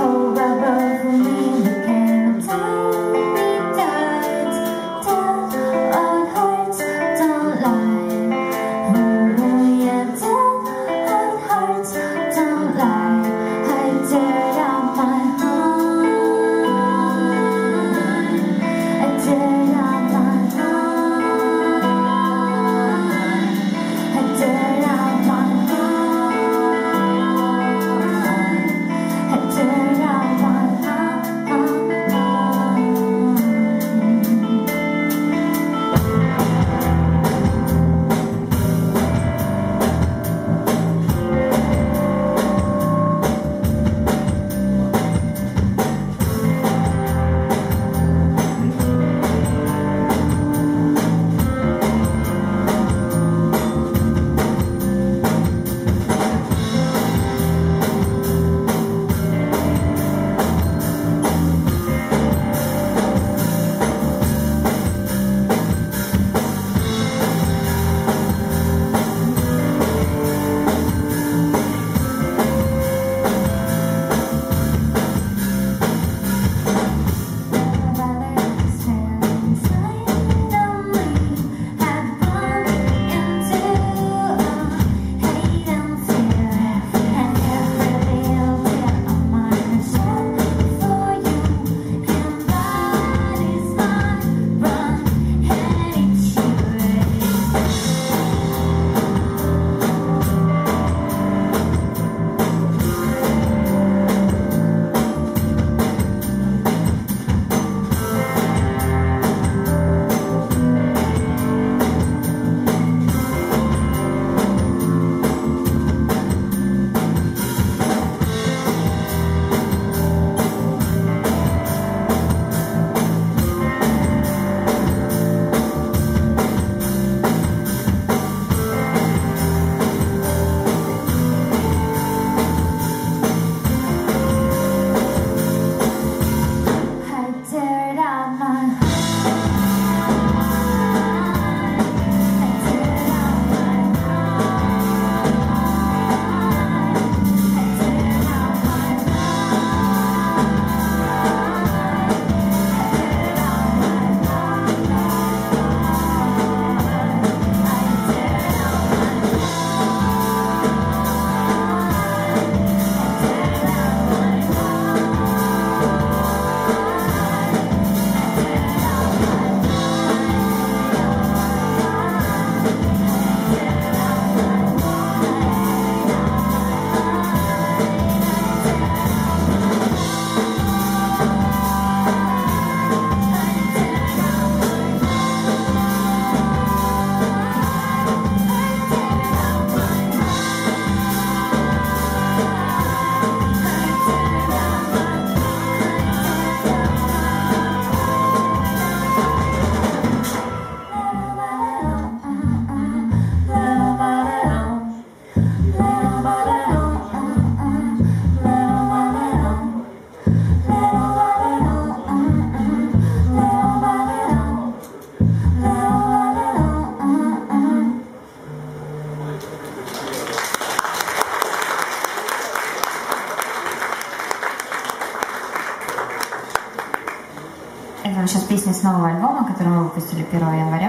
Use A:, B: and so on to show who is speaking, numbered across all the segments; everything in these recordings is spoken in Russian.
A: Это сейчас песня с нового альбома, который мы выпустили 1 января.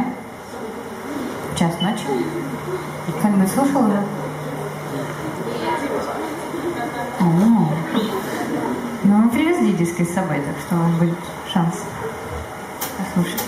A: В час ночи. Кто-нибудь слушал уже? Ну, мы привезли диски с собой, так что у вас будет шанс послушать.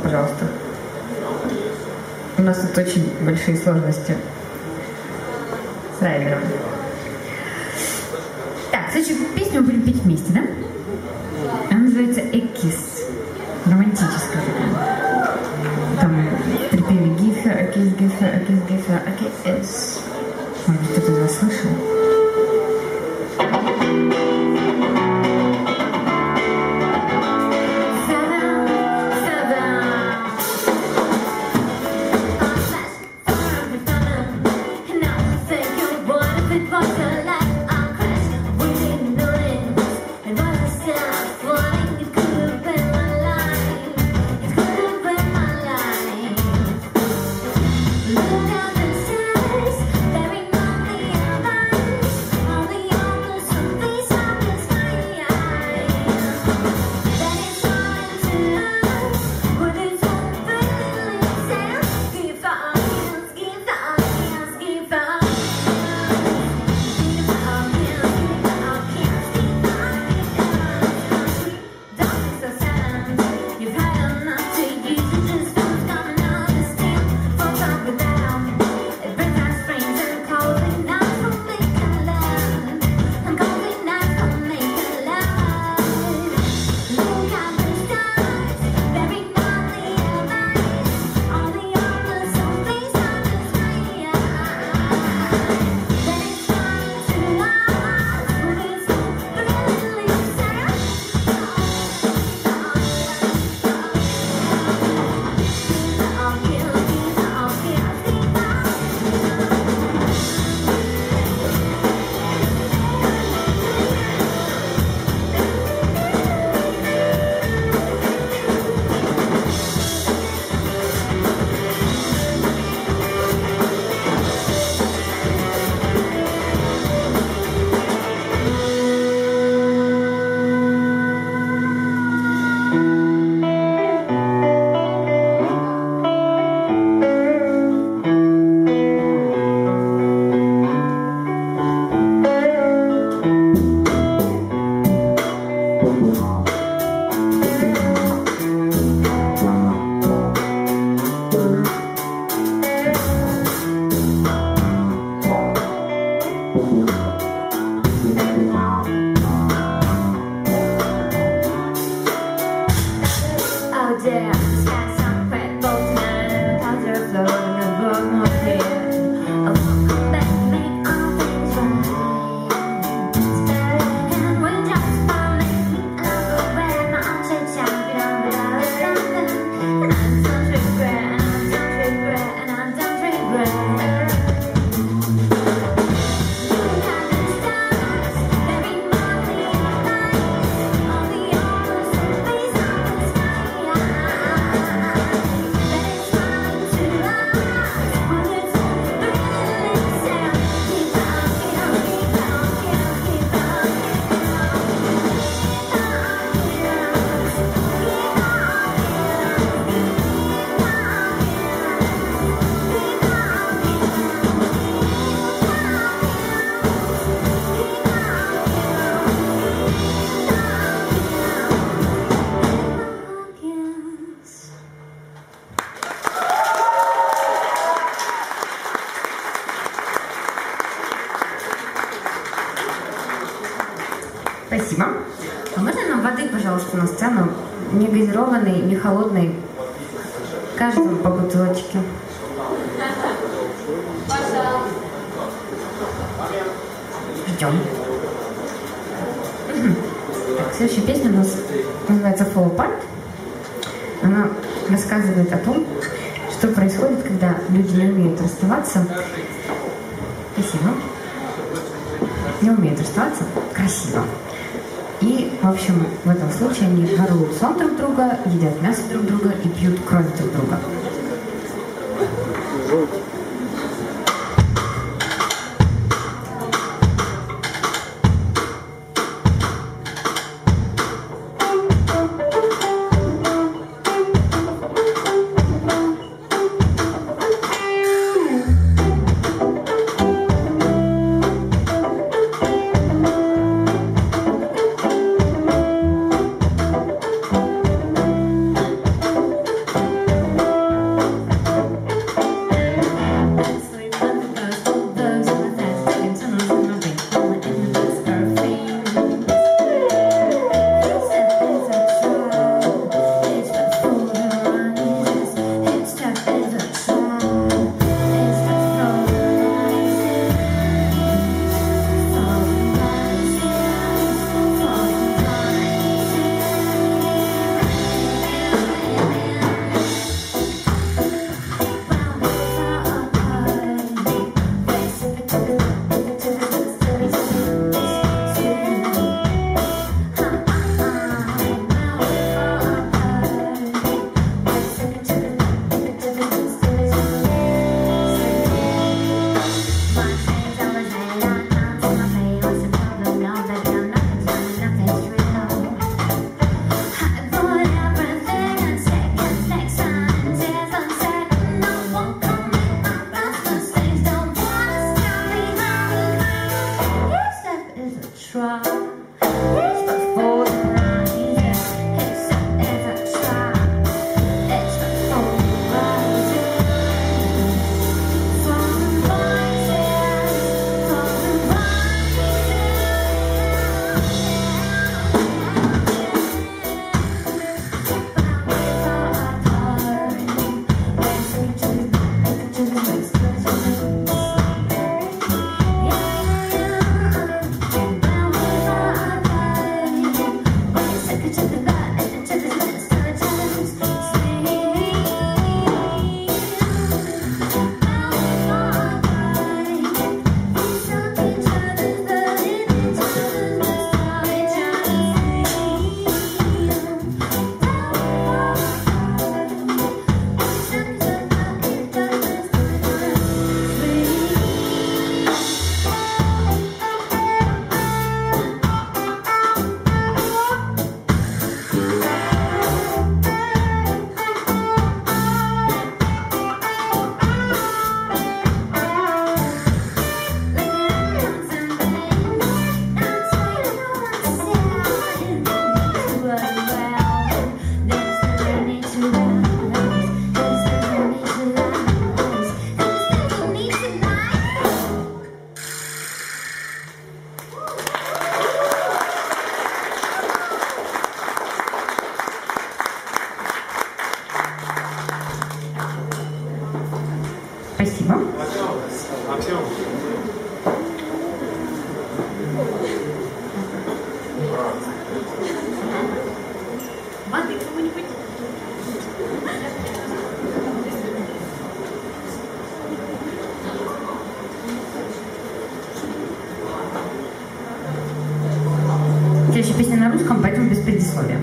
A: пожалуйста. У нас тут очень большие сложности с драйвером. Так, следующую песню мы будем петь вместе, да? Она называется «Экис». Романтическая такая. Там припеве «Give her a kiss, give her a kiss, give her a kiss». Может быть, кто-то из вас слышал? Спасибо. А можно нам воды, пожалуйста, на сцену? Не газированной, не холодной. Каждому по бутылочке. Ждем. Так, следующая песня у нас называется «Fall Apart». Она рассказывает о том, что происходит, когда люди не умеют расставаться. Спасибо. Не умеют расставаться красиво. И, в общем, в этом случае они воруют сон друг друга, едят мясо друг друга и пьют кровь друг друга. Следующая песня на русском, поэтому без предисловия.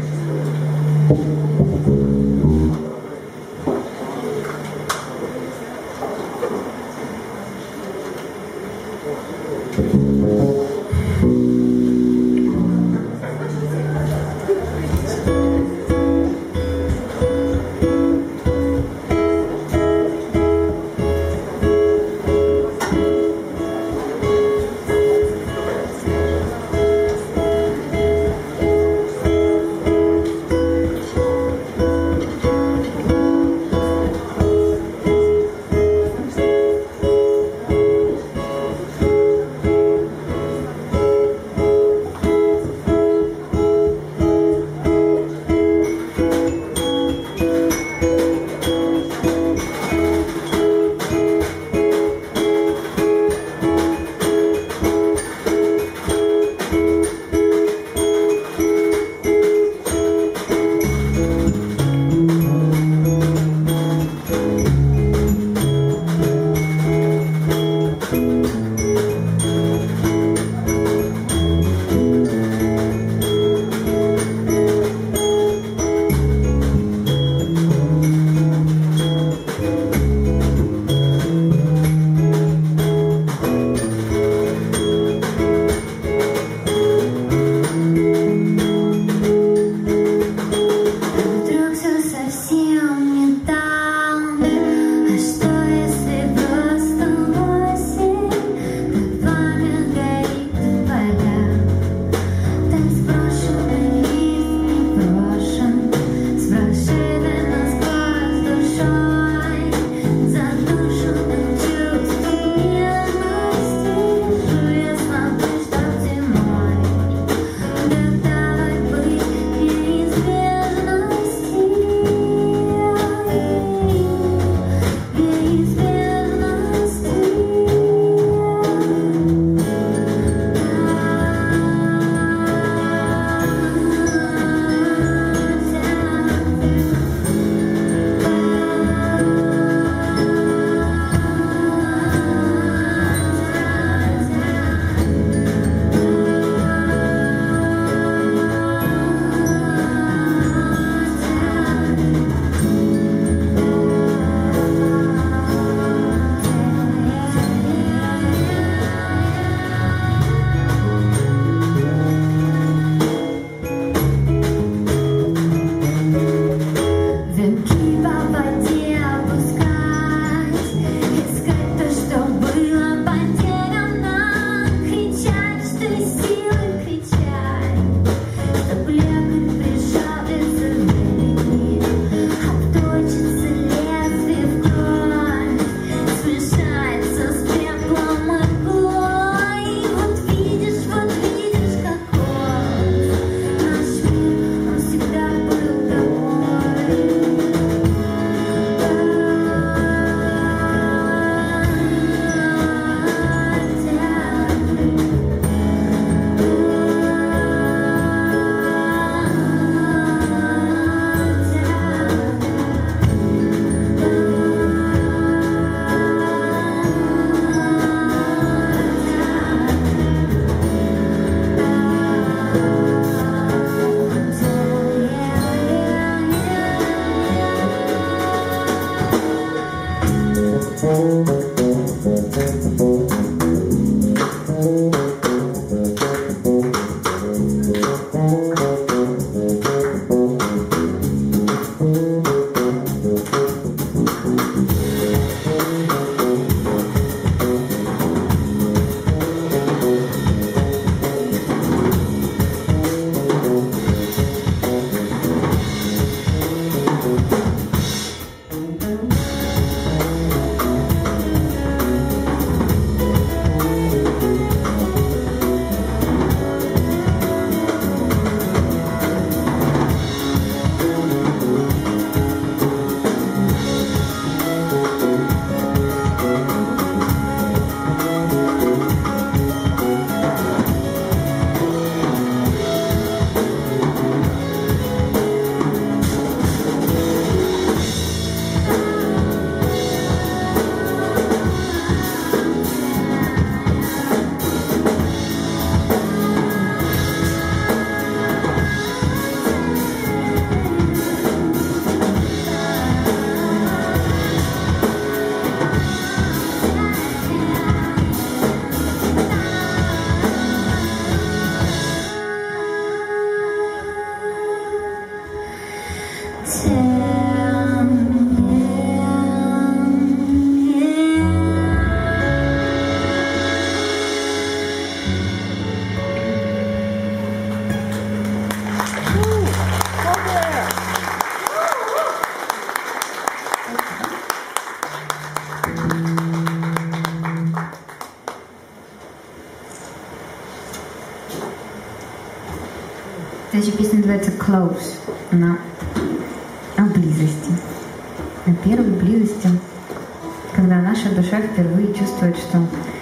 A: Следующая песня называется Close. Она о близости. О первой близости, когда наша душа впервые чувствует, что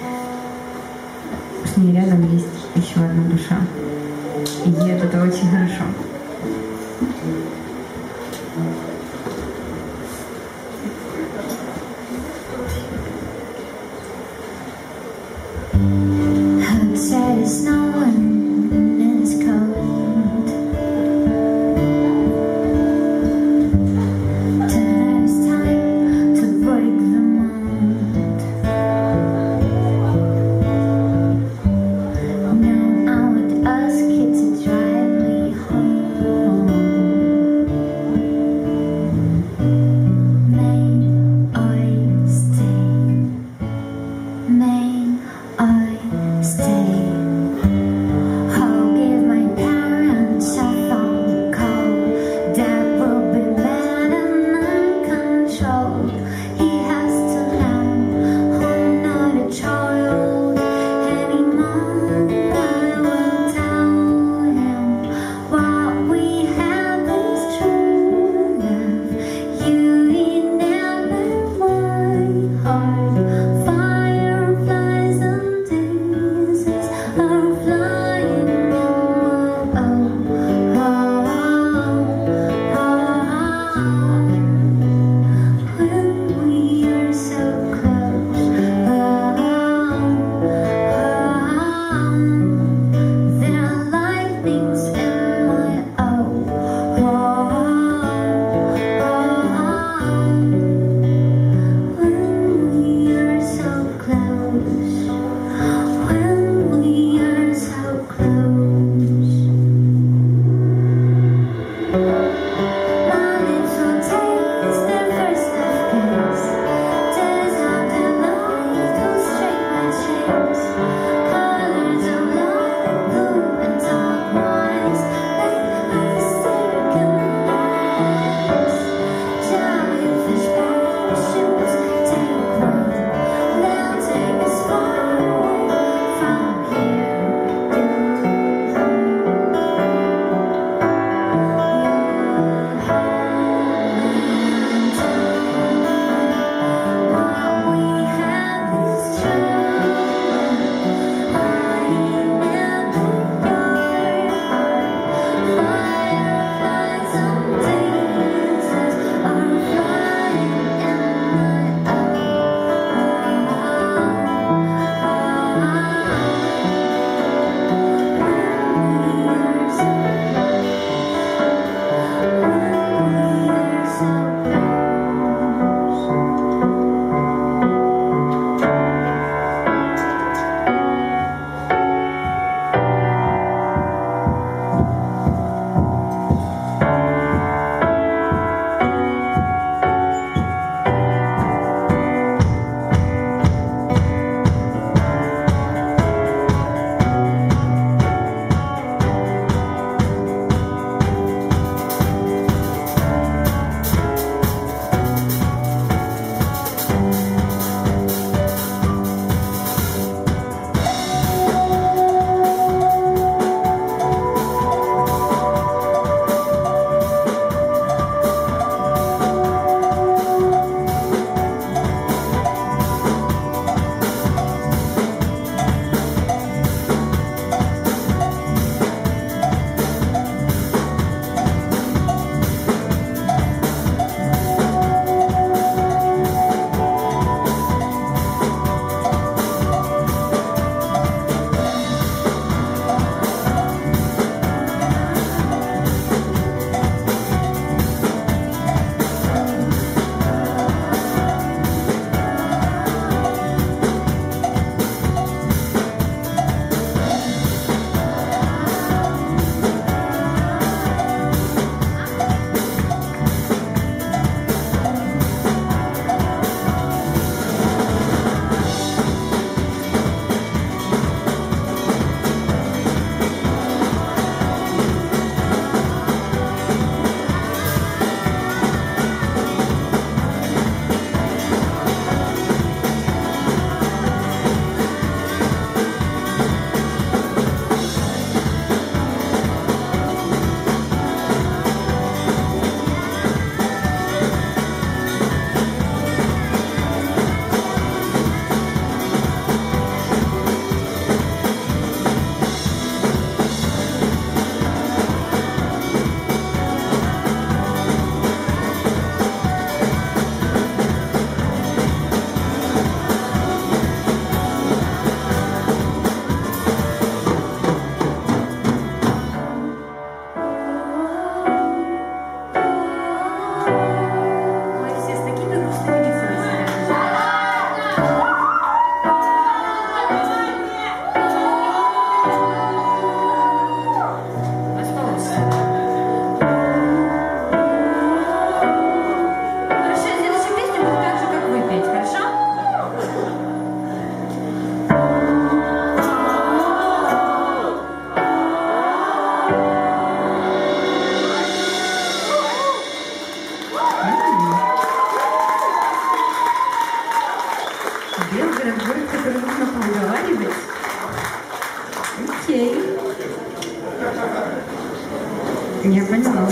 A: с ней рядом есть еще одна душа. И ей от этого очень хорошо.
B: Outside is snowing and it's cold. Tonight is time to break the mold. Now I'm with us kids to drive me home. May I stay? May I stay?
A: Я поняла.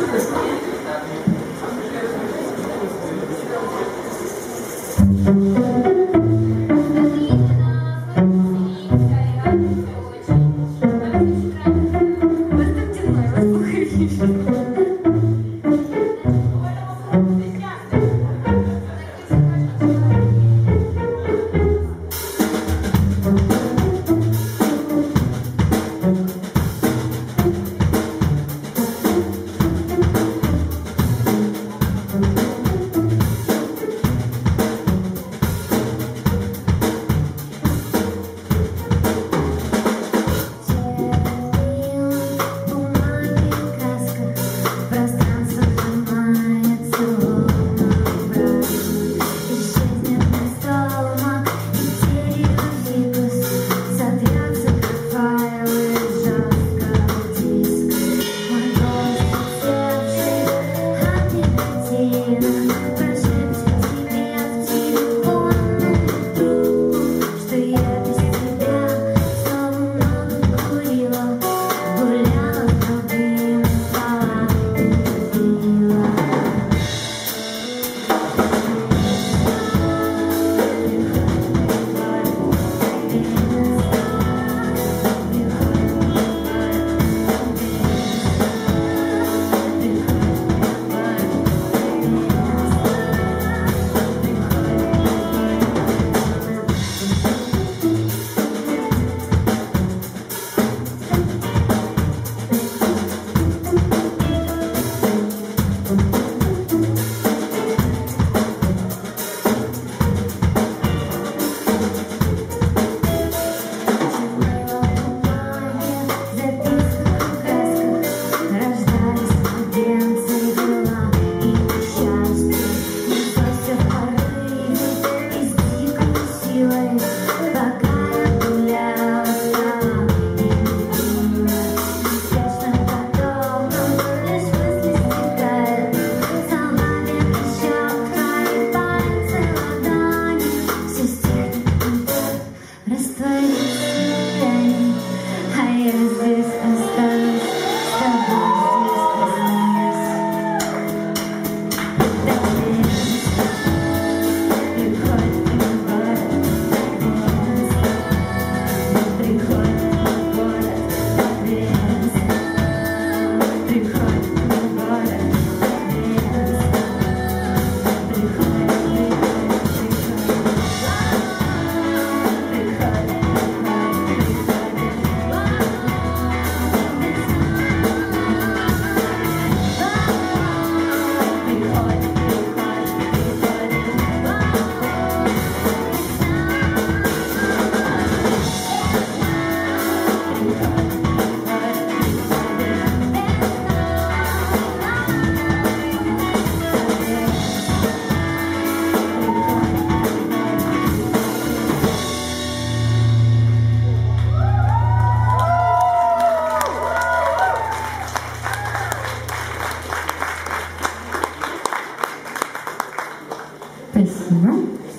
A: Спасибо.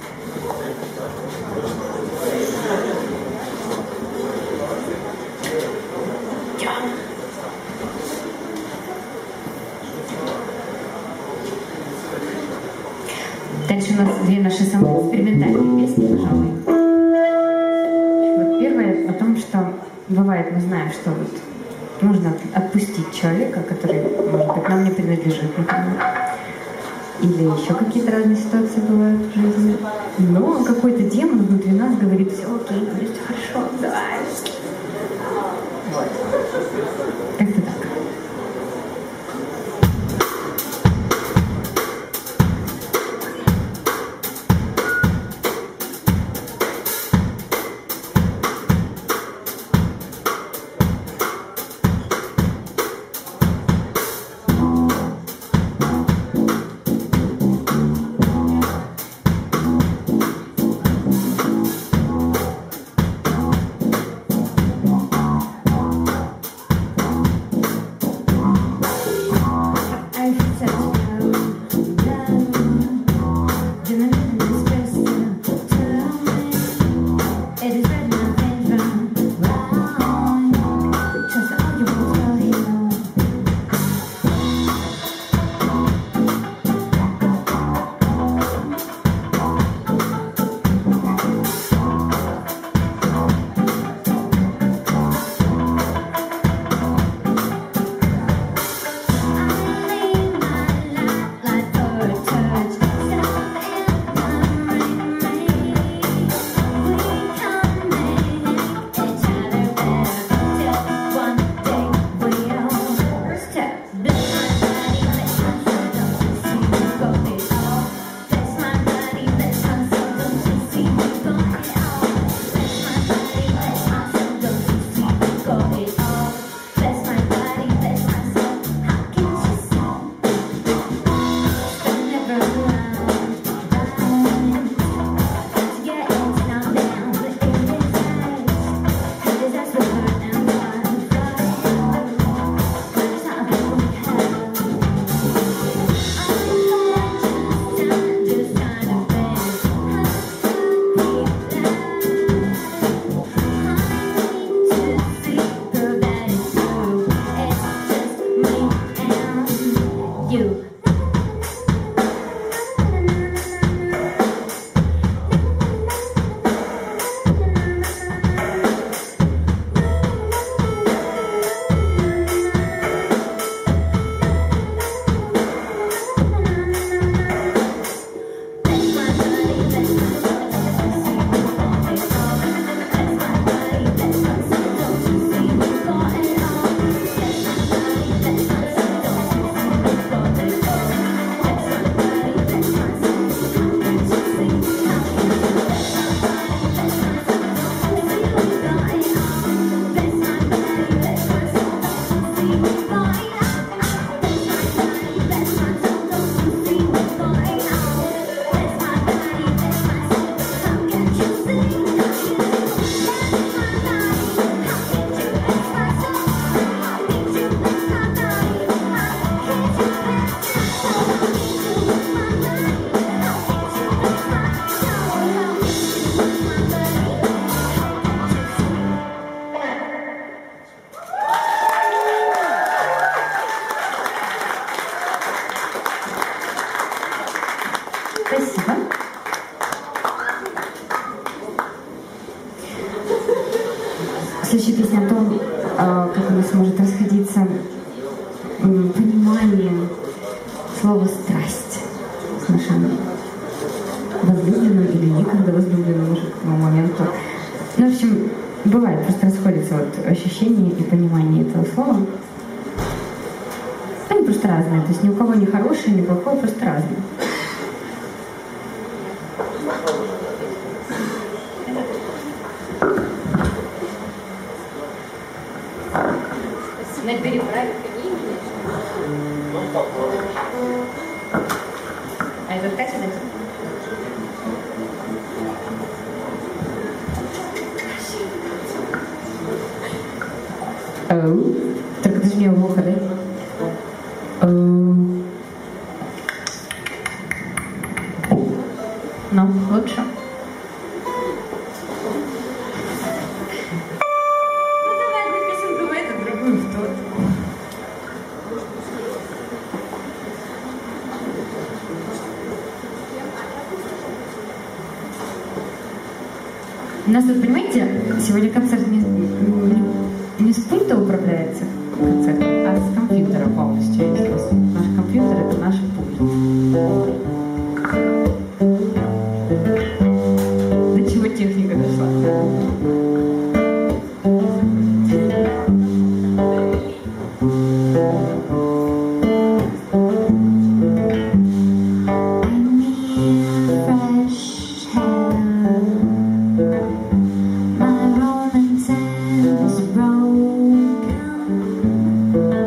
A: Дальше у нас две наши самые экспериментальные песни, пожалуй. Вот первая о том, что бывает, мы знаем, что вот нужно отпустить человека, который, может быть, нам не принадлежит, например. Или еще какие-то разные ситуации бывают в жизни. Но какой-то демон внутри нас говорит: все окей, все хорошо, давай. Вот. Как-то так. Следующая песня о том, как у нас может расходиться понимание слова «страсть» с нашим возлюбленным или некогда возлюбленным уже к тому моменту. Ну, в общем, бывает, просто расходятся вот ощущения и понимание этого слова. Они просто разные, то есть ни у кого не хорошее, ни плохое, просто разные. Набери правильно. А это Катя, да? Только ты же мне в ухо, да? Ну, лучше. Ну давай, одну песенку в эту, другую в тот. У нас тут, понимаете, сегодня концерт не с пульта управляется, концерт, а с компьютера полностью. Наш компьютер — это наш пульт. До чего техника дошла?
B: My Roman sand is broken.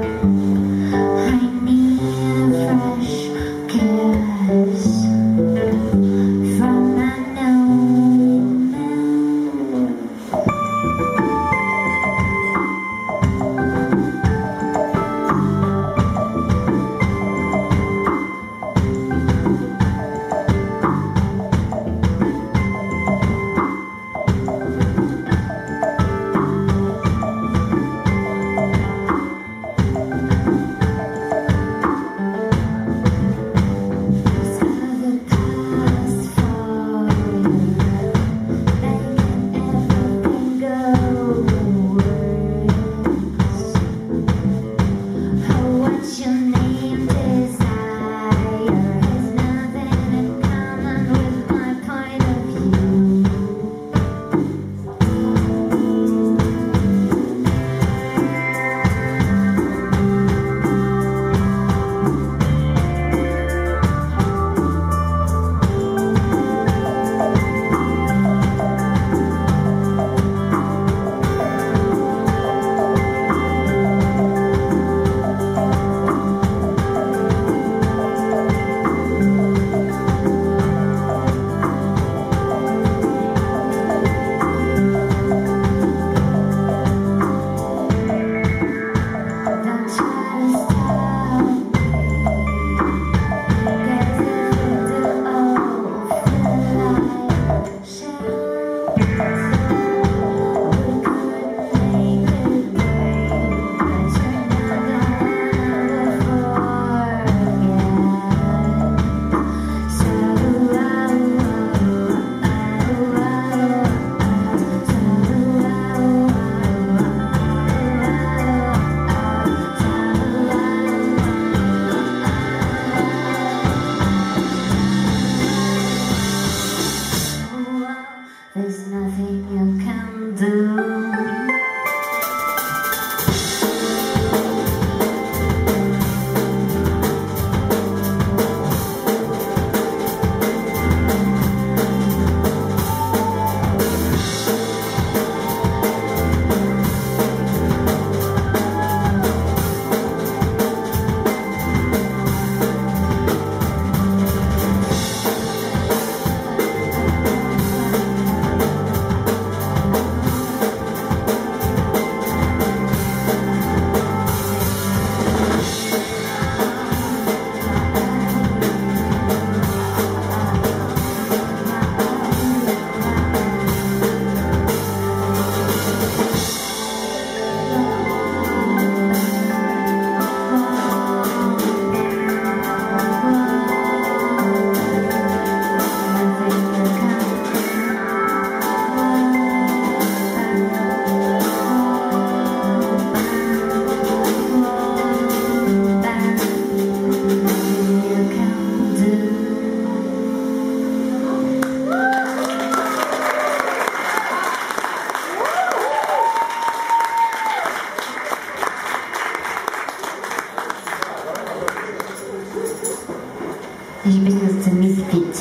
A: называется «Медведь».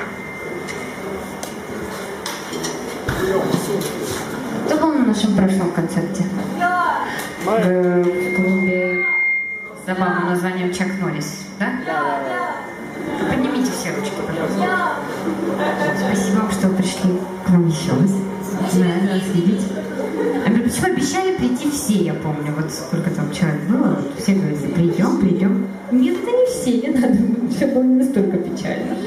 A: Кто был на нашем прошлом концерте? В клубе с забавным названием «Чак Норрис», да? Поднимите все ручки, пожалуйста. Спасибо вам, что вы пришли к нам еще раз. Рада вас видеть. Почему обещали прийти все, я помню. Вот сколько там человек было, вот все говорили, придем, придем. Нет, это не все, не надо. Все было не настолько печально.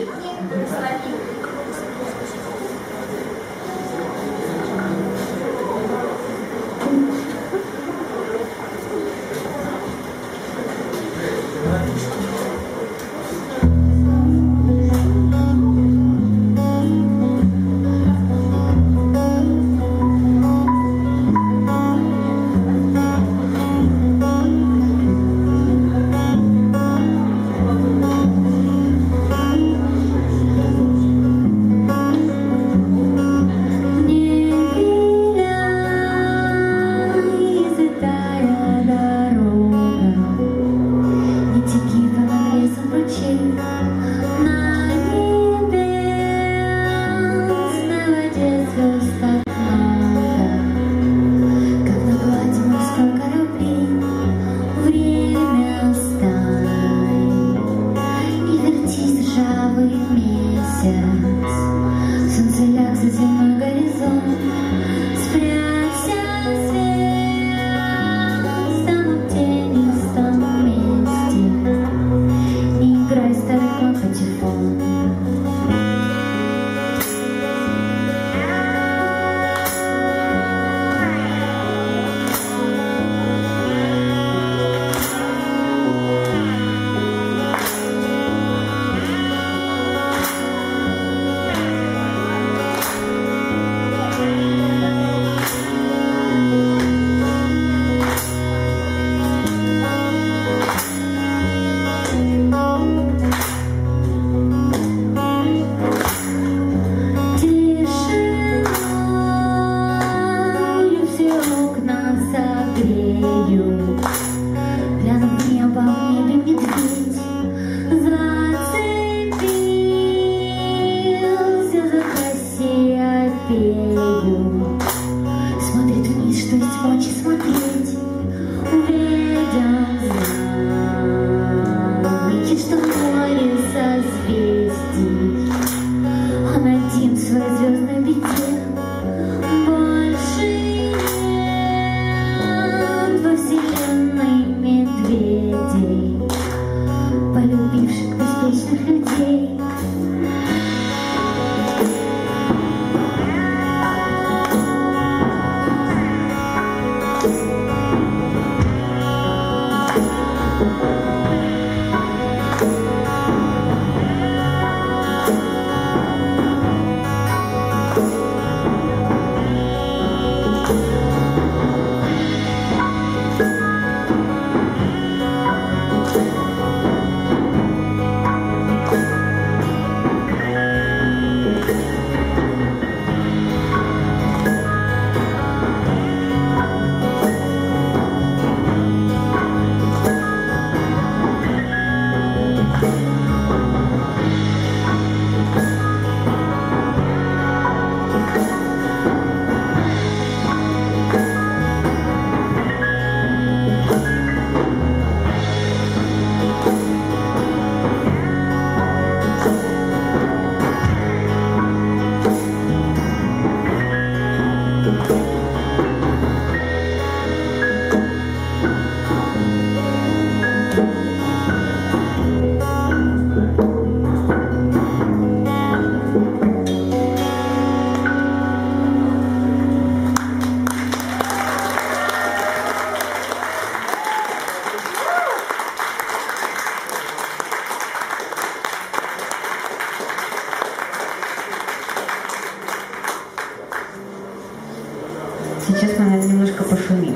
A: Сейчас мы немножко пошумим.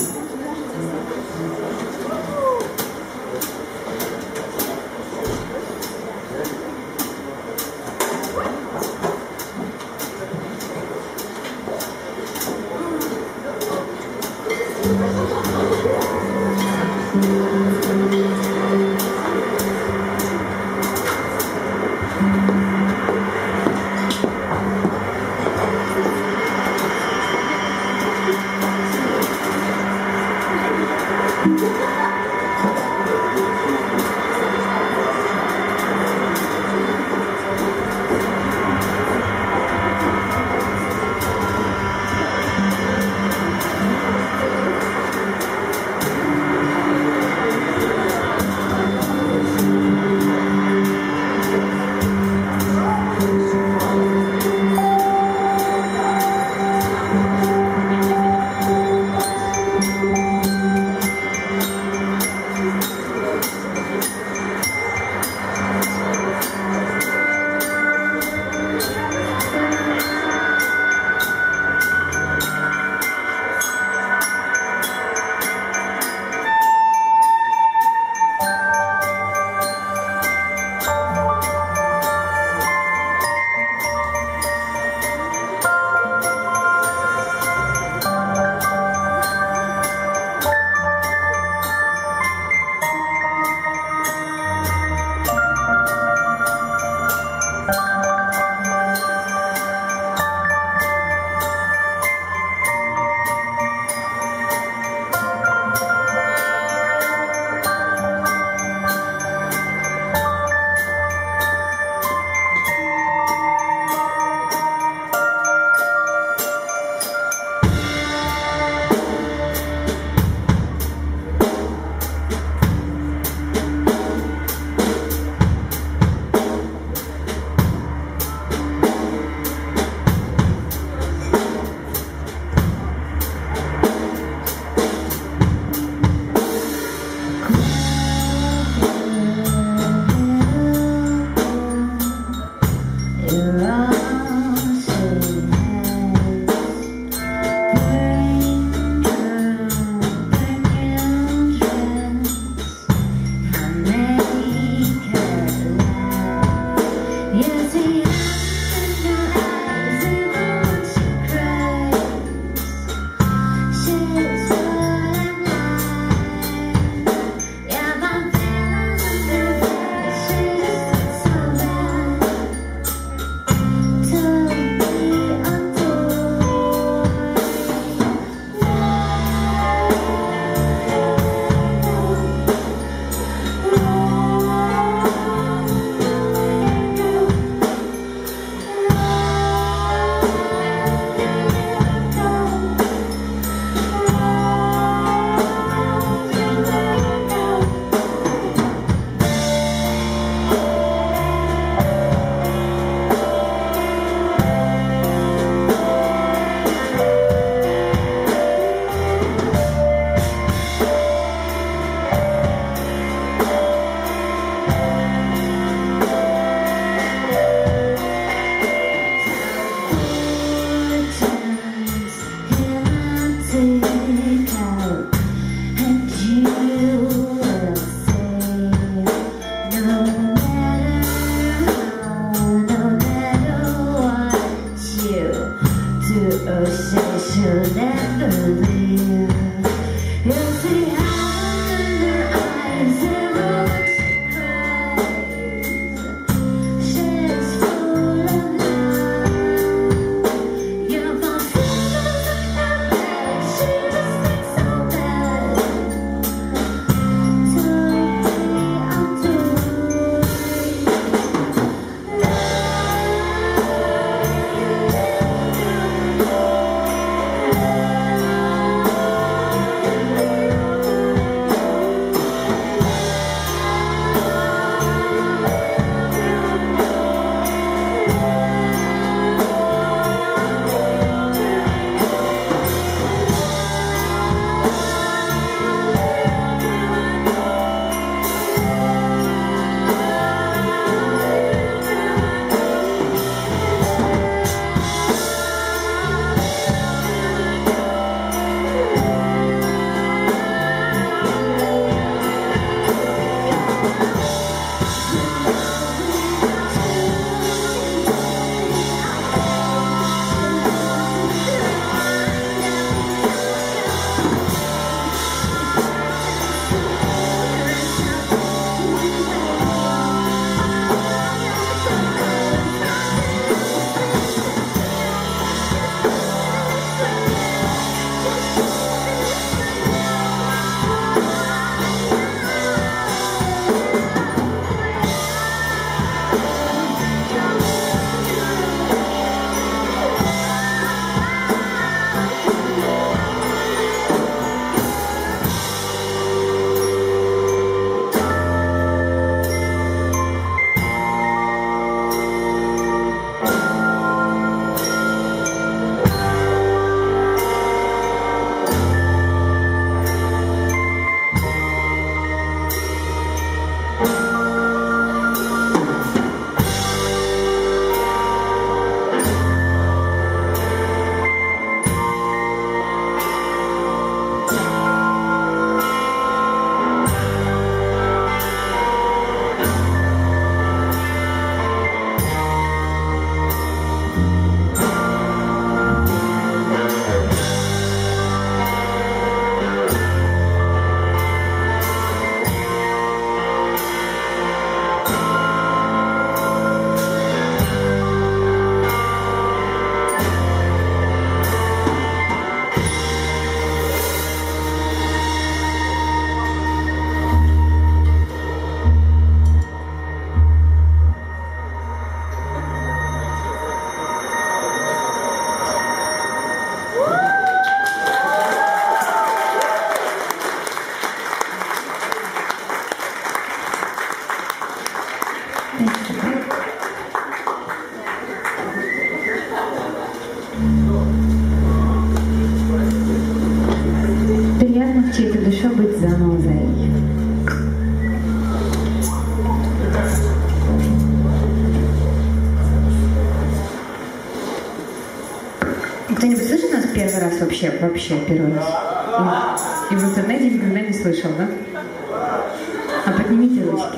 A: вообще первый раз. И в интернете никогда не слышал, да? А поднимите ручки.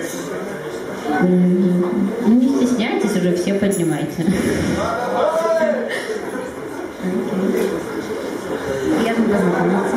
C: Ну, не стесняйтесь уже, все поднимайте.
A: Приятно познакомиться.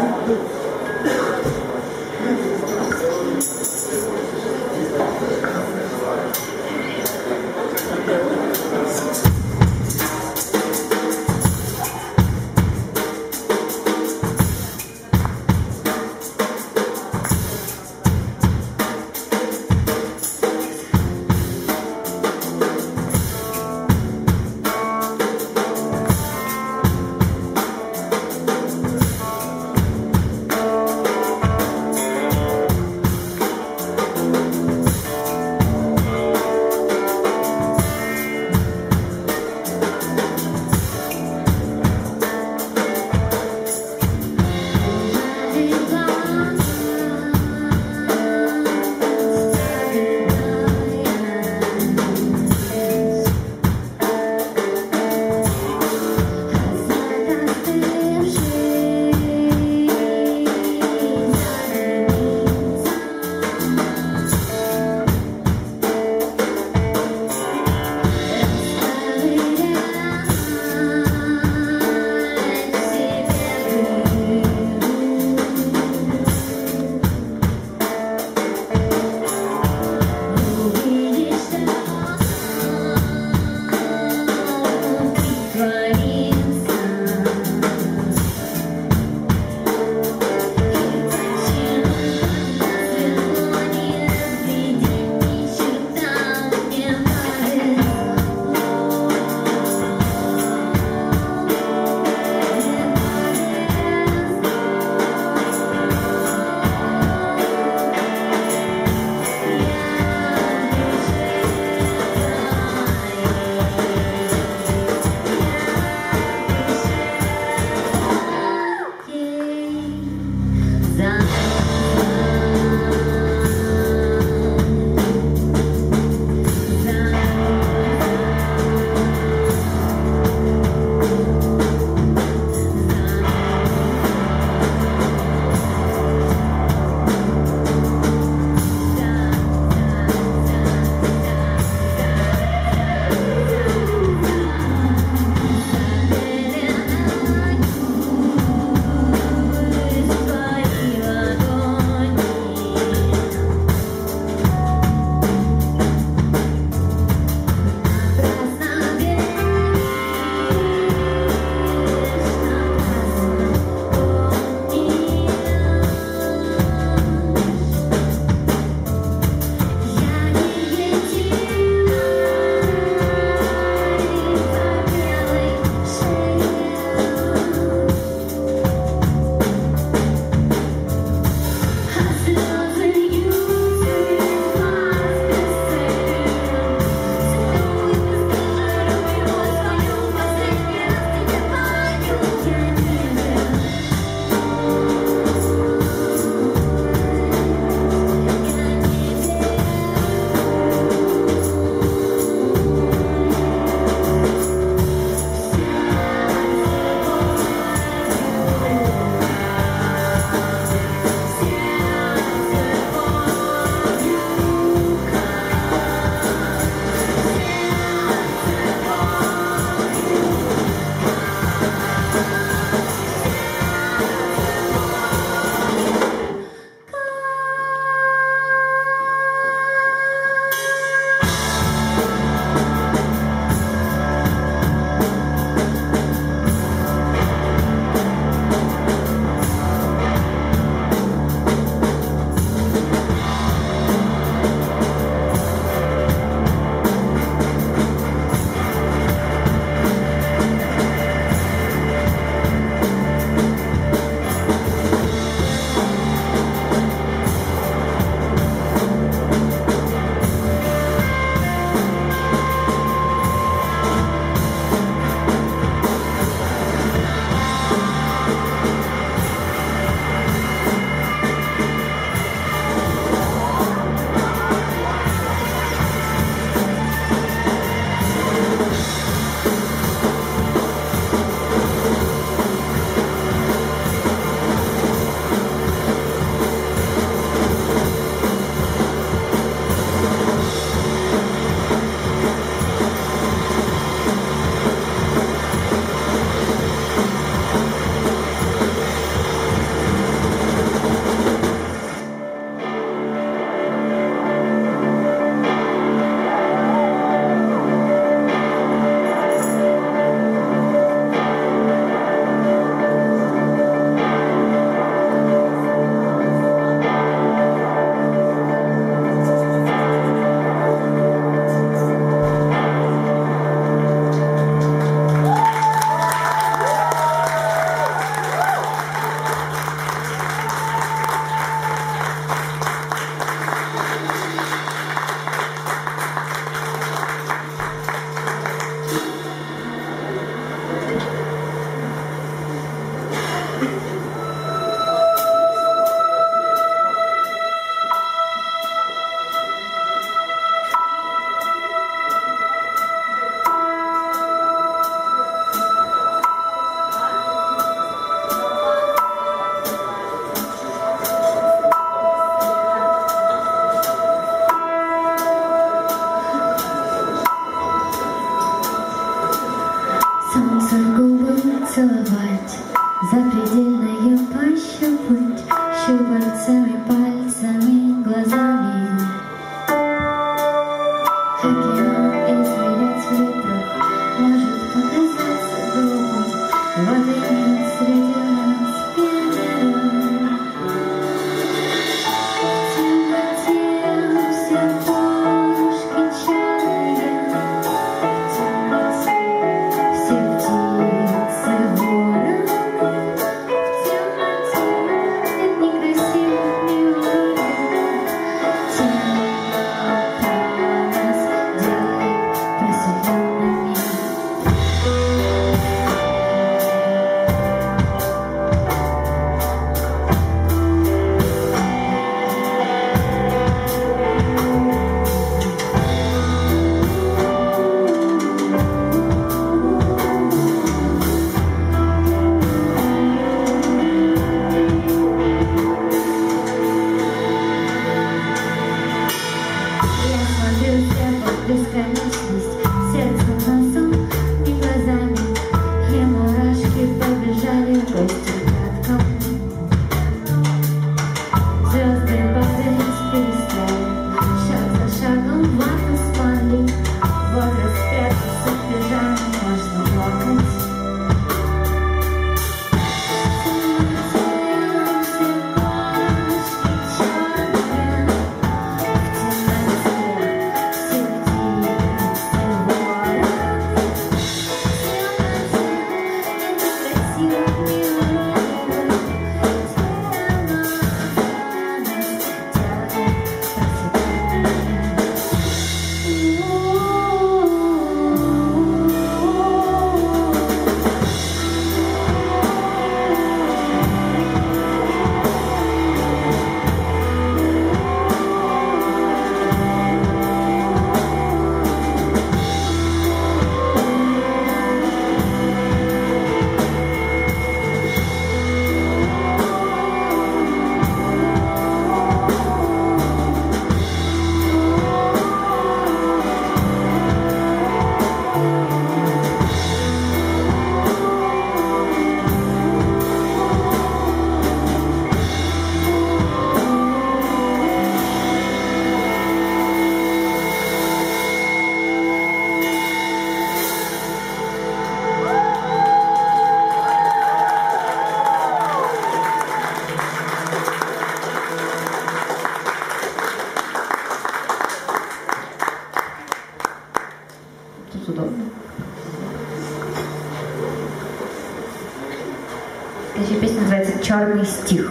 A: шарный стих.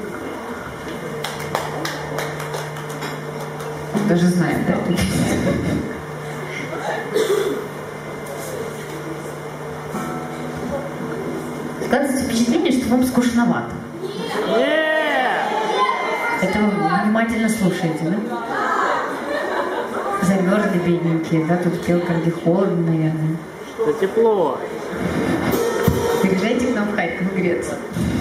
A: Даже знаем, да? Складывается впечатление, что вам скучновато. Это вы внимательно слушаете, да? Замерзли бедненькие, да? Тут в Белгороде холодно, наверное.
D: Это тепло.
A: Приезжайте к нам в Харьков греться.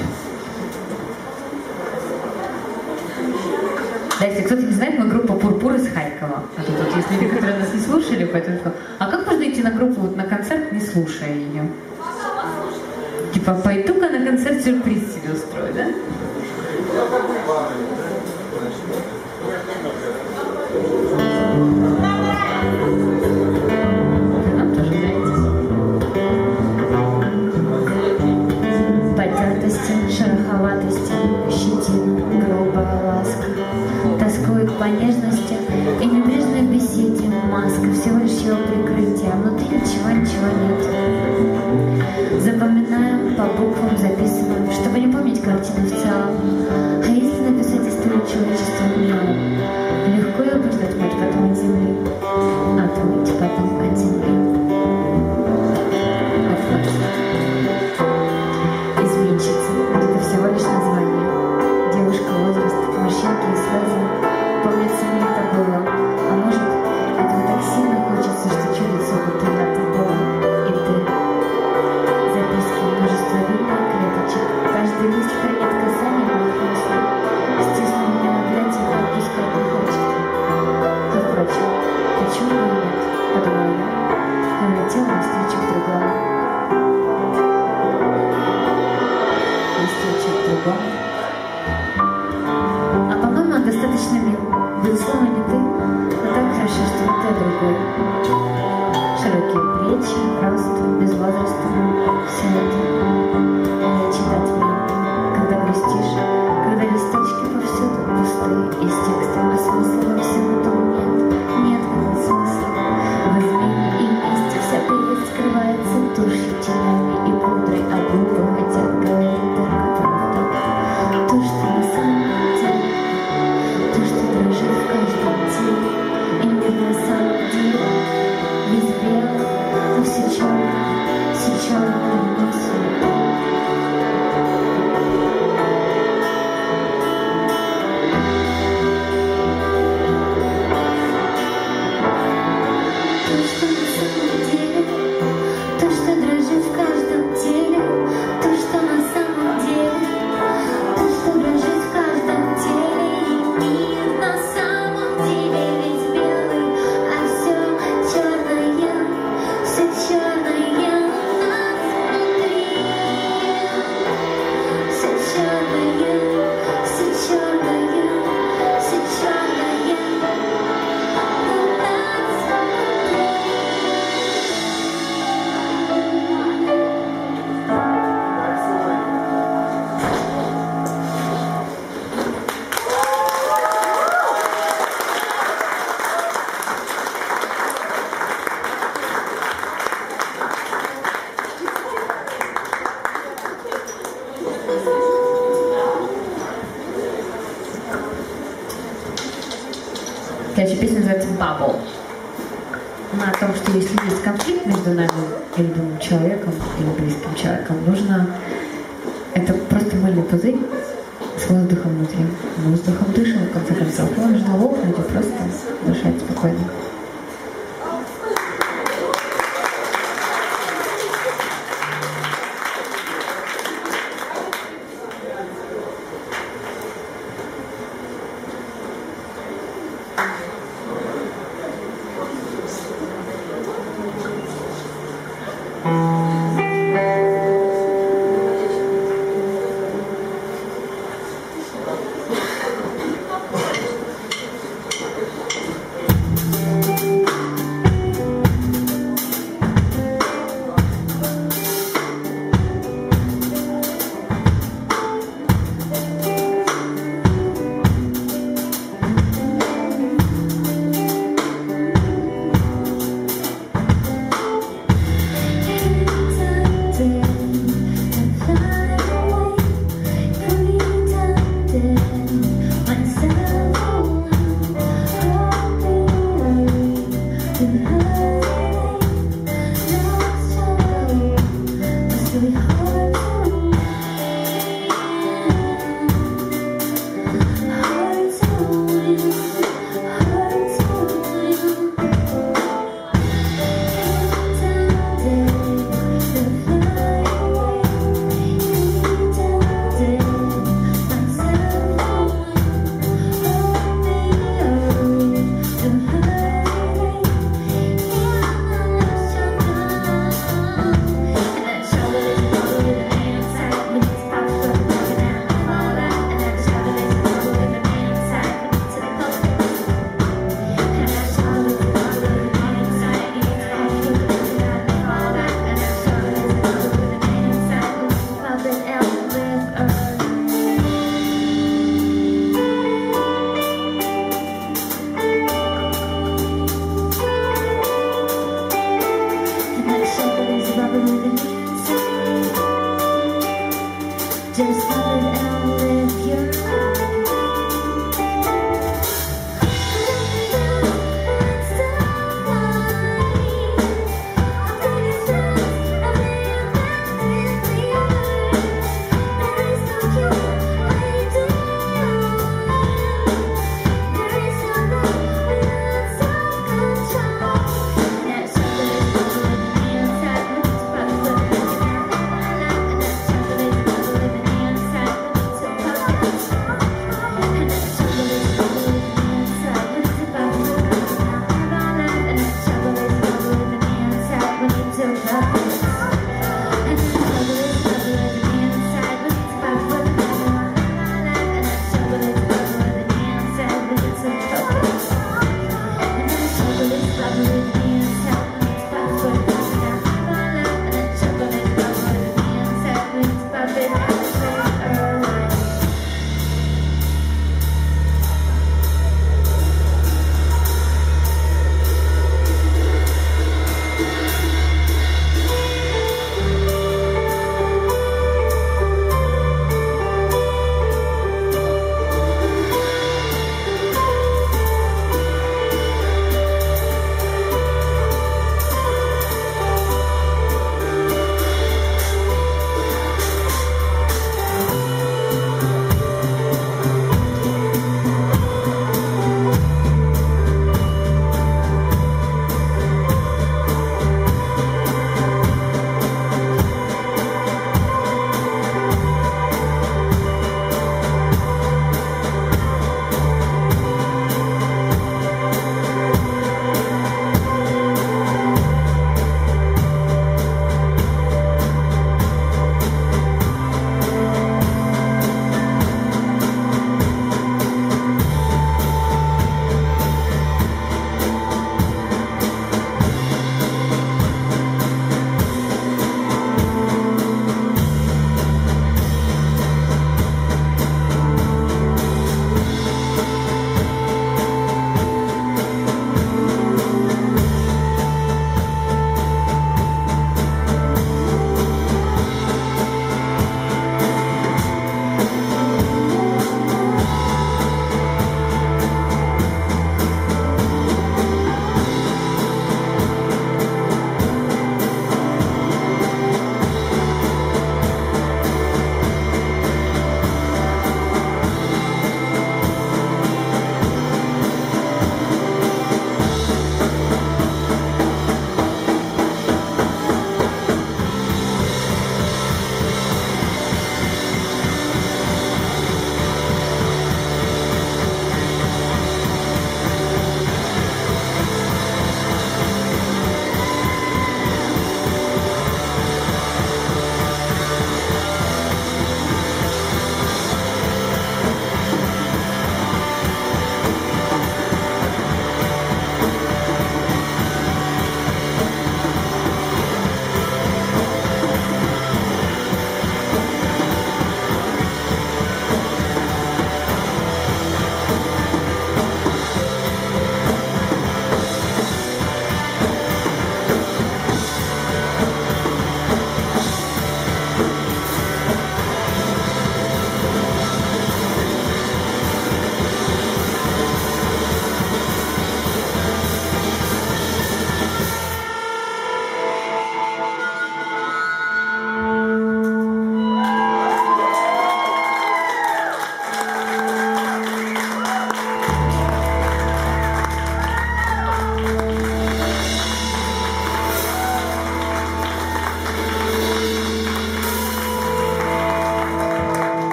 A: Да, если кто-то не знает, мы группа «Пурпур» из Харькова. А тут вот есть люди, которые нас не слушали, поэтому что? А как можно идти на группу, вот на концерт, не слушая ее? Типа, пойду-ка на концерт сюрприз себе устрою, да? Нам тоже нравится.
B: Потертости, шероховатости, щетина, грубая ласка. Тоскует по нежности и небрежной беседе. Маска, всего лишь его прикрытие, а внутри ничего нет. Запоминаем, по буквам записываем, чтобы не помнить картину в целом. А если написать историю человечества мелом, легко ее будет отмыть потом от земли. Отмыть потом от земли. Изменщица. Это всего лишь название. Девушка, возраст, морщинки и слезы. Помнится, мне это было. А может, этого так сильно хочется, что чудится, будто я-то была. И ты. Записки, множество видных клеточек. Каждый лист хранит касание моих мыслей. Стисну меня в объятиях, и отпускать не хочет. А впрочем, почему бы и нет, подумала я, и улетела навстречу к другому. Навстречу к другому. А по-моему, он достаточно мил. Безусловно, не ты, но так хорошо, что не ты, а другой. Широкие плечи, рост, без возраста. Все это умеет читать медленно, когда грустишь, когда листочки повсюду пустые, из текста, а смысла во всем этом нет. Нет этого смысла. В измене и вместе вся прелесть скрывается тушью, тенями и пудрой, а губы хотят говорить только правду. То, что на самом деле, то, что дрожит в каждом теле, и мир на самом деле весь белый, но все черное носит. То, что дрожит в каждом теле, то, что на самом деле, то, что дрожит в каждом теле, и мир на самом деле весь белый, а все черное у нас внутри. Все черное у нас внутри.
A: Следующая песня называется «Bubble». Она о том, что если есть конфликт между нами и любым человеком, или близким человеком, нужно... Это просто мыльный пузырь с воздухом внутри. Мы воздухом дышим, в конце концов. Его нужно лопнуть и просто дышать спокойно.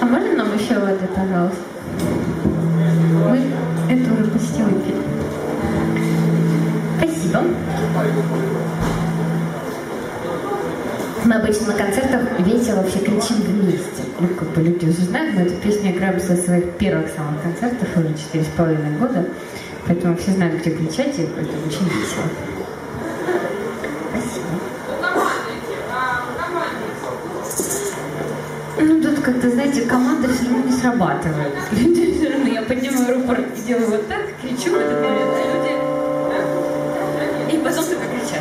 A: А можно нам еще воды, пожалуйста? Мы это уже почти выпили. Спасибо. Мы обычно на концертах весело все кричим вместе. Ну, как бы люди уже знают, мы эту песню играем со своих первых самых концертов уже 4,5 года. Поэтому все знают, где кричать, и это очень весело. Спасибо. Ну, тут как-то, знаете, команда все равно не срабатывает. Люди все равно, я поднимаю руку и делаю вот так, кричу в этот момент, а люди... И потом только кричат.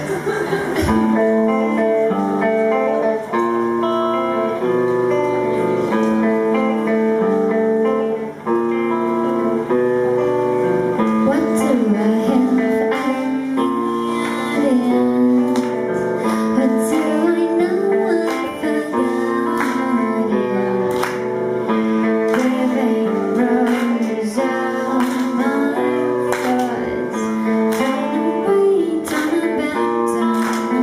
B: Turn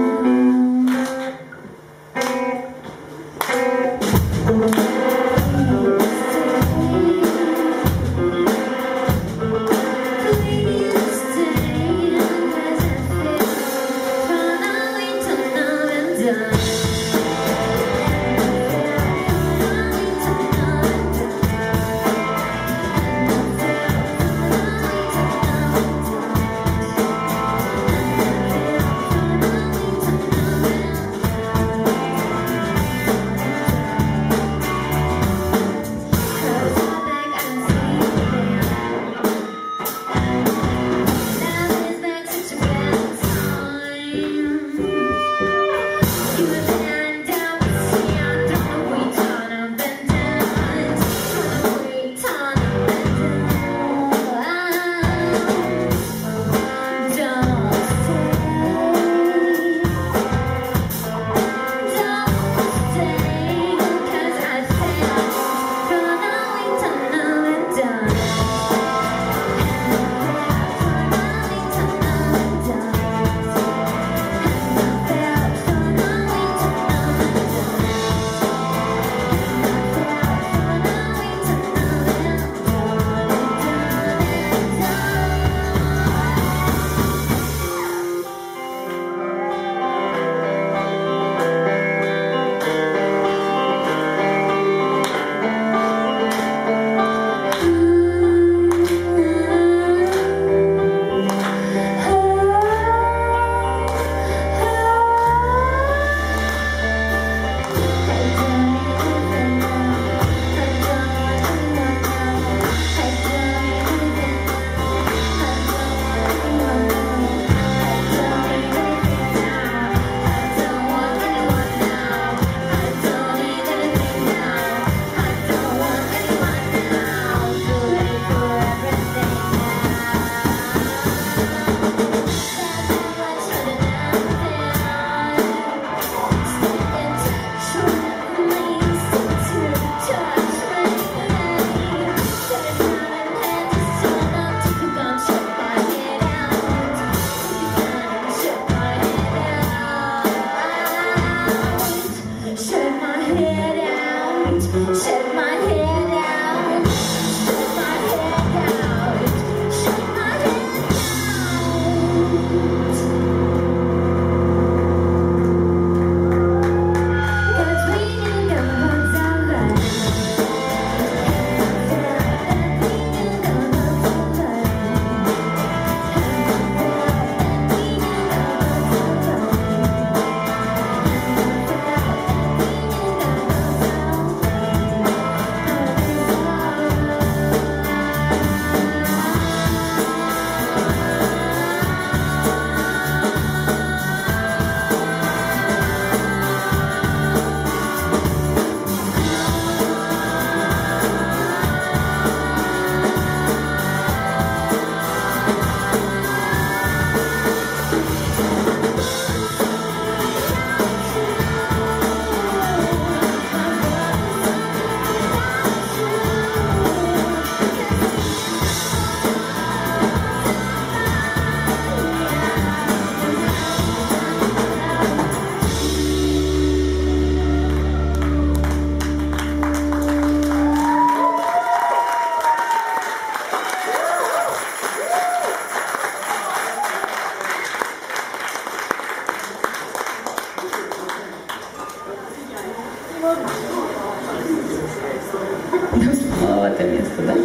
C: Маловато места, да?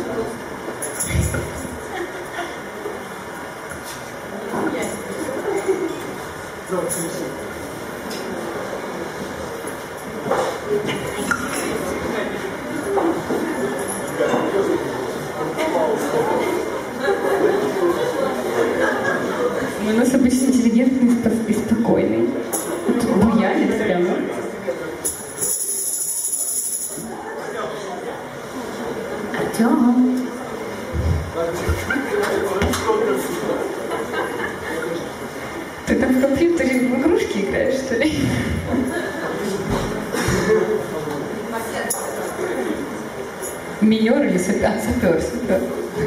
A: У нас обычно интеллигентный и спокойный. Тут буянец прямо. Артём. Ты там в компьютере в игрушки играешь, что ли? Минер или сапер? Сапер.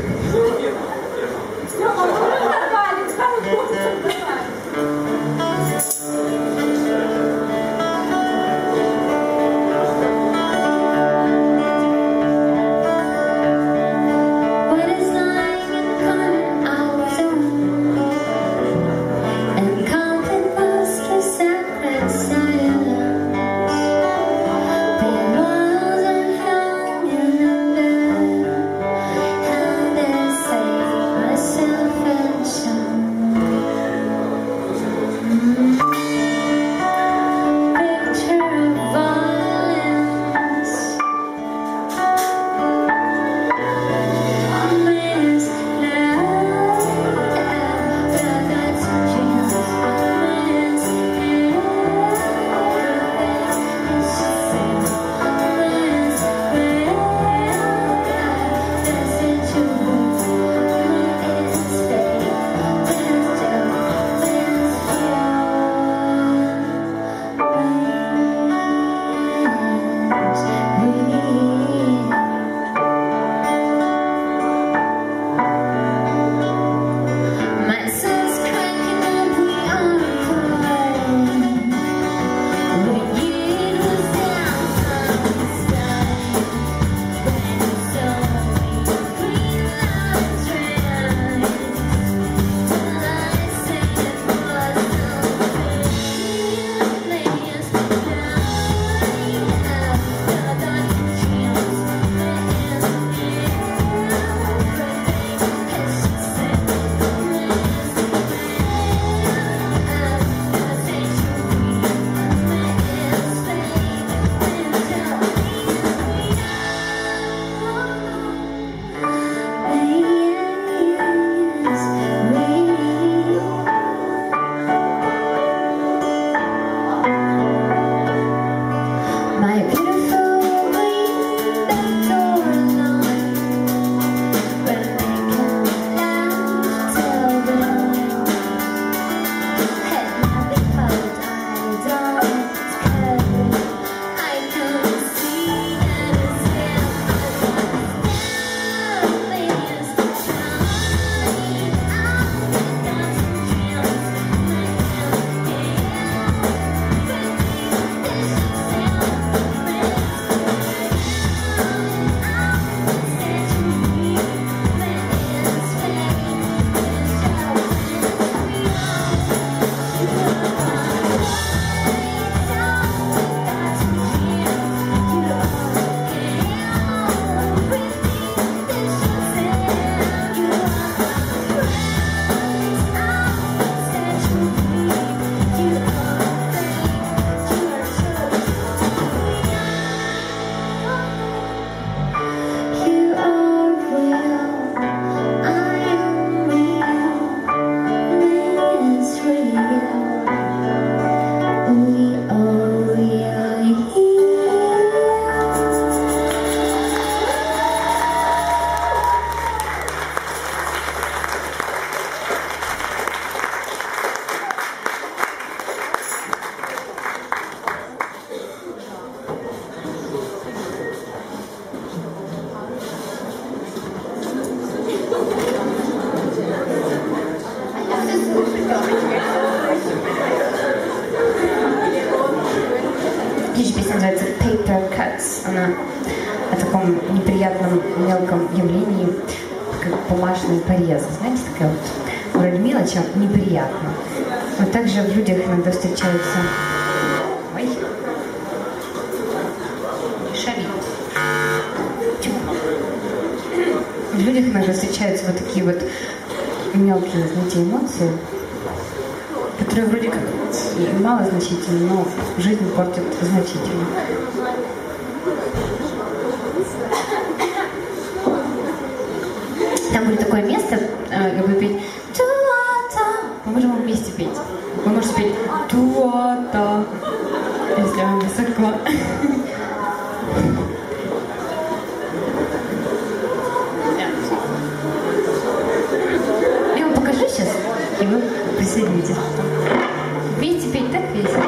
A: называется paper cuts. Она о таком неприятном мелком явлении, как бумажные порезы. Знаете, такая вот вроде мелочь, а неприятно. Вот также в людях иногда встречаются... Ой. Шарит. Чего? в людях иногда встречаются вот такие вот мелкие, знаете, эмоции, которые вроде как малозначительны, но жизнь портят значительно. Там будет такое место, я буду петь «Туата». Мы можем вместе петь. Вы можете петь «Туата», если вам высоко. Я вам покажу сейчас, и вы присоединитесь. Вместе петь так весело.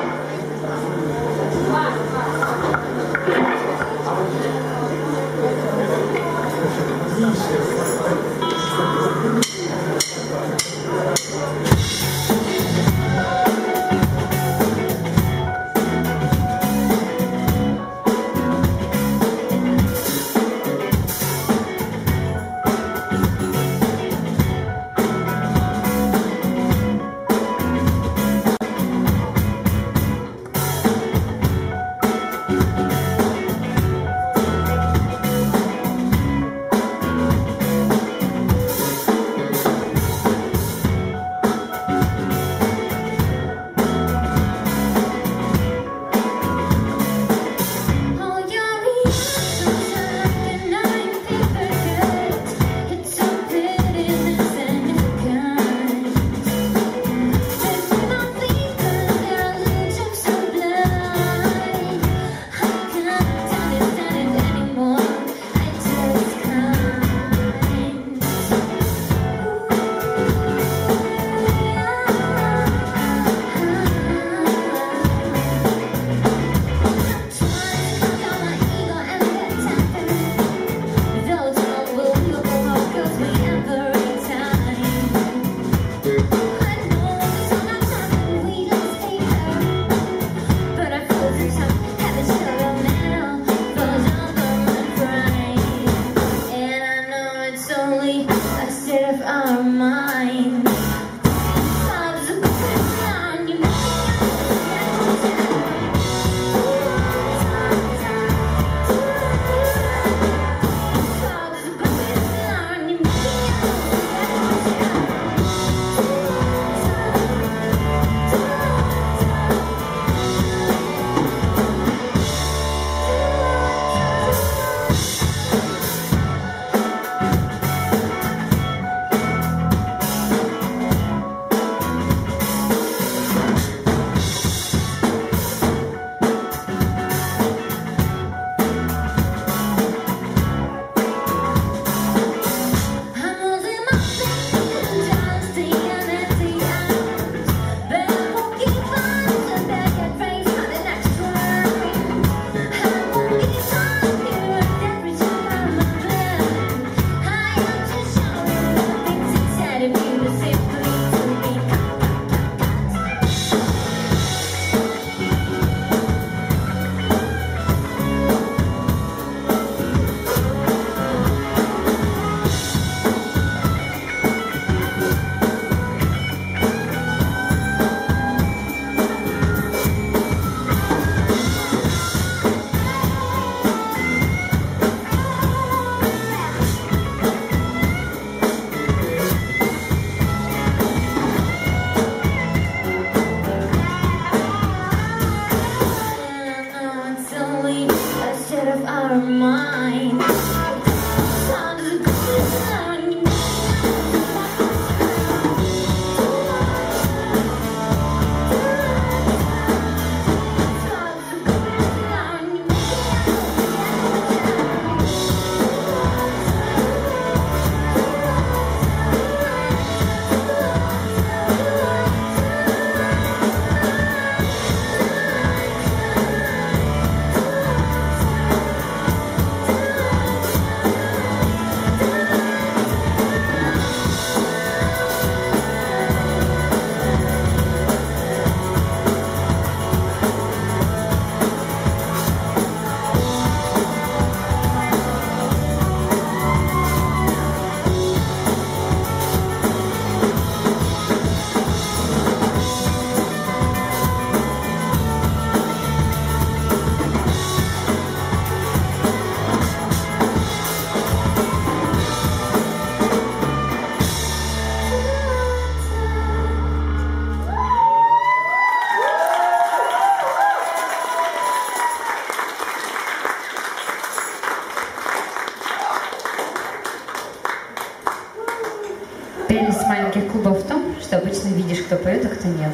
A: маленьких клубов в том, что обычно видишь, кто поет, а кто нет.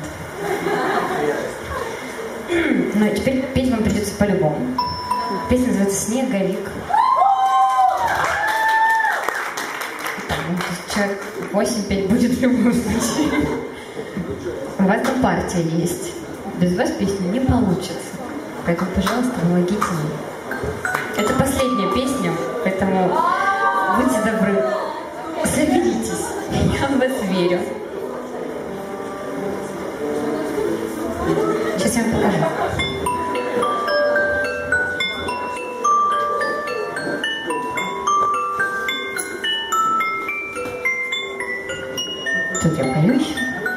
A: Но теперь петь вам придется по-любому. Песня называется «Снеговик». Человек 8-5 будет в любом случае. У вас там партия есть. Без вас песня не получится. Поэтому, пожалуйста, помогите мне. Это последняя песня, поэтому будьте добры, соберитесь. Я в вас верю. Сейчас я вам покажу. Тут я пою еще.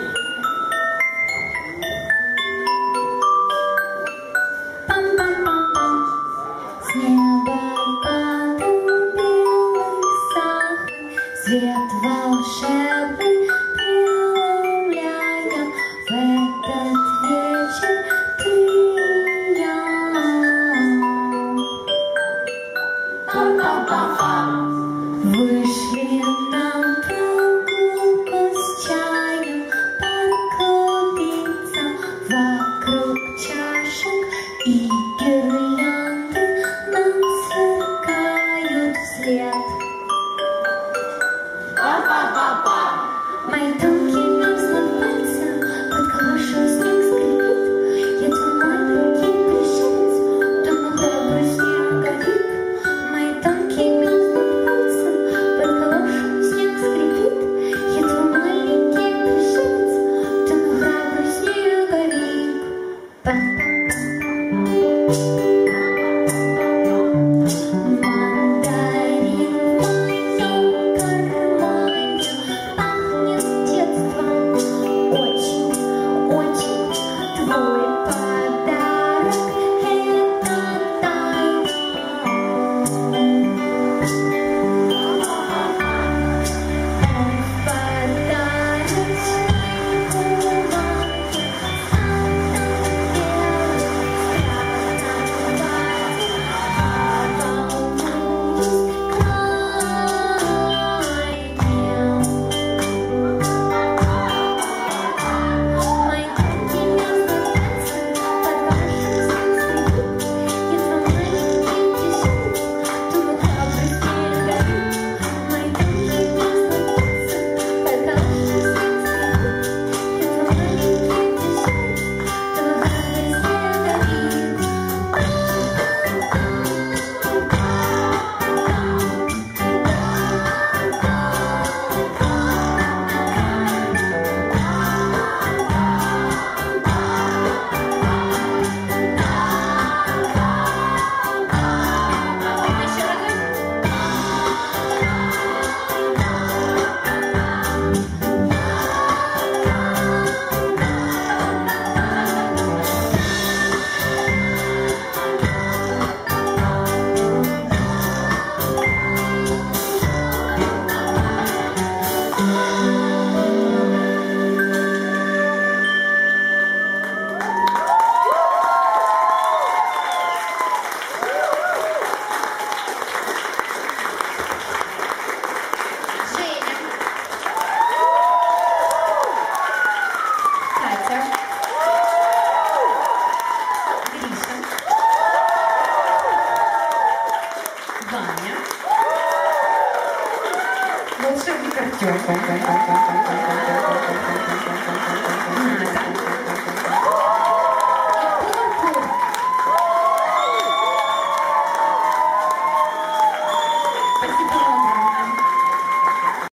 B: С неба падал белый сахар, свет волшебный преломляя. В этот вечер ты и я вышли на прогулку с чаем, покрутиться вокруг чашек, и гирлянды нам сверкают вслед. Мои тонкие мерзнут пальцы, под калошем снег скрипит. Я твой маленький пришелец, дома храбрый снеговик. Мои тонкие мерзнут пальцы, под калошем снег скрипит. Я твой маленький пришелец, дома храбрый снеговик. Мандарин в моем кармане пахнет детством, очень, очень. Твой подарок — это тайна. Он в подарочной бумаге,
A: Волшебник Артем.